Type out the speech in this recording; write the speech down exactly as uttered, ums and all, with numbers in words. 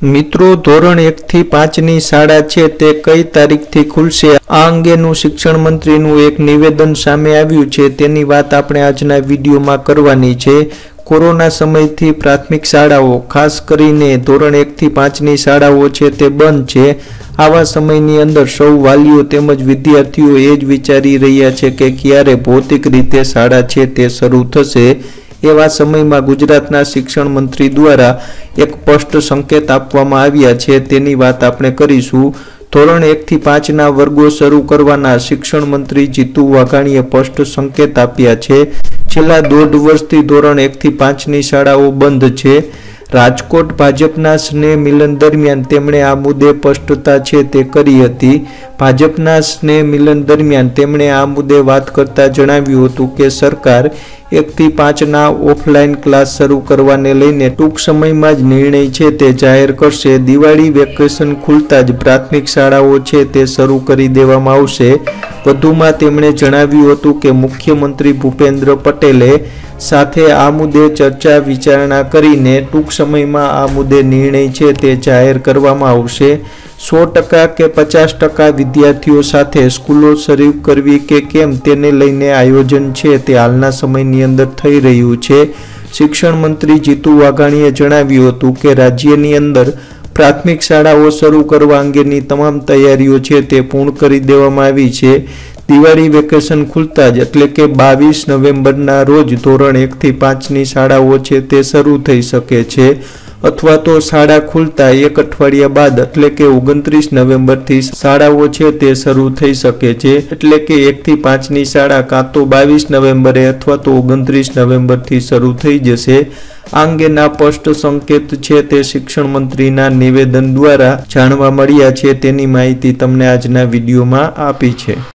મિત્રો, ધોરણ એક થી પાંચ ની શાળા છે તે કઈ તારીખથી ખુલશે આ અંગેનું શિક્ષણ મંત્રીનું એક નિવેદન સામે આવ્યું છે। તેની વાત આપણે આજના વિડીયોમાં કરવાની છે। કોરોના સમયથી પ્રાથમિક શાળાઓ ખાસ કરીને ધોરણ એક થી પાંચ ની શાળાઓ છે તે બંધ છે। આવા સમયની અંદર સૌ વાલીઓ તેમજ વિદ્યાર્થીઓ એ જ વિચારી રહ્યા છે કે ક્યારે ભૌતિક રીતે શાળા છે તે શરૂ થશે। એવા સમયમાં ગુજરાતના શિક્ષણ મંત્રી દ્વારા એક સ્પષ્ટ સંકેત આપવામાં આવ્યા છે, તેની વાત આપણે કરીશું। ધોરણ એક થી પાંચ ના વર્ગો શરૂ કરવાના શિક્ષણ મંત્રી જીતુ વાઘાણીએ સ્પષ્ટ સંકેત આપ્યા છે। છેલ્લા દોઢ વર્ષથી ધોરણ એક થી પાંચ ની શાળાઓ બંધ છે। રાજકોટ ભાજપના સ્નેહ મિલન દરમિયાન તેમણે આ મુદ્દે સ્પષ્ટતા છે તે કરી હતી। ભાજપના સ્નેહ મિલન દરમિયાન તેમણે આ મુદ્દે વાત કરતા જણાવ્યું હતું કે સરકાર એક થી પાંચ ના ઓફલાઈન ક્લાસ શરૂ કરવાને લઈને ટૂંક સમયમાં જ નિર્ણય છે તે જાહેર કરશે। દિવાળી વેકેશન ખુલતા જ પ્રાથમિક શાળાઓ છે તે શરૂ કરી દેવામાં આવશે। વધુમાં તેમણે જણાવ્યું હતું કે મુખ્યમંત્રી ભૂપેન્દ્ર પટેલે સાથે આ મુદ્દે ચર્ચા વિચારણા કરીને ટૂંક સમયમાં આ મુદ્દે નિર્ણય છે તે જાહેર કરવામાં આવશે। સો ટકા કે પચાસ ટકા વિદ્યાર્થીઓ સાથે સ્કૂલો શરૂ કરવી કે કેમ તેને લઈને આયોજન છે તે હાલના સમયની અંદર થઈ રહ્યું છે। શિક્ષણ મંત્રી જીતુ વાઘાણીએ જણાવ્યું હતું કે રાજ્યની અંદર પ્રાથમિક શાળાઓ શરૂ કરવા અંગેની તમામ તૈયારીઓ છે તે પૂર્ણ કરી દેવામાં આવી છે। દિવાળી વેકેશન ખુલતા જ એટલે કે બાવીસ નવેમ્બરના રોજ ધોરણ એક થી પાંચ ની શાળાઓ છે તે શરૂ થઈ શકે છે, અથવા તો શાળા ખુલતા એક અઠવાડિયા બાદ એટલે કે ઓગણત્રીસ નવેમ્બરથી શાળાઓ છે તે શરૂ થઈ શકે છે। એટલે કે એક થી પાંચ ની શાળા કાં તો બાવીસ નવેમ્બરે અથવા તો ઓગણત્રીસ નવેમ્બરથી શરૂ થઈ જશે। આ અંગેના સ્પષ્ટ સંકેત છે તે શિક્ષણ મંત્રીના નિવેદન દ્વારા જાણવા મળ્યા છે, તેની માહિતી તમને આજના વિડીયોમાં આપી છે।